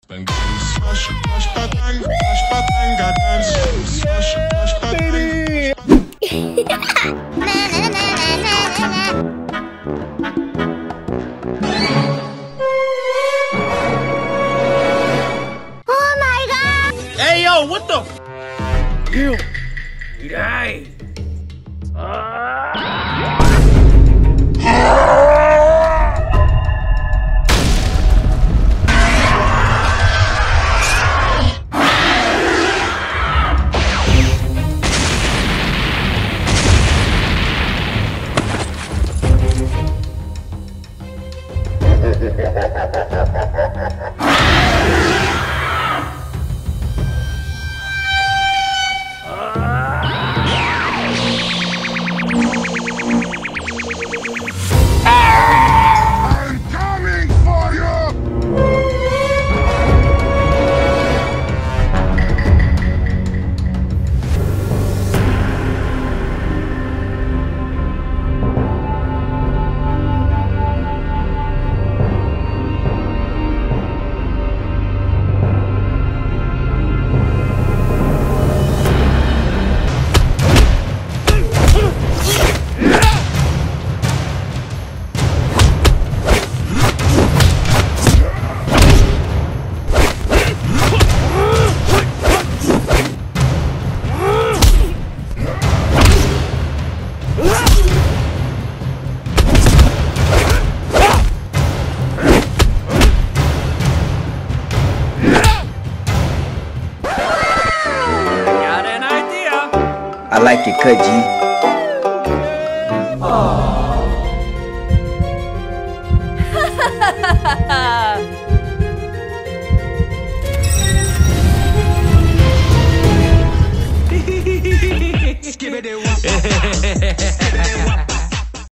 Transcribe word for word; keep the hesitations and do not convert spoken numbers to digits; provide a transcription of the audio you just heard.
Bang, bang, smash, smash, ba, bang, smash, ba, bang, ga, dance, smash, smash, ba, bang. Oh my god! Hey yo, what the? You, you die. Ah. I'm coming for you! I like it, cut G. Skip it,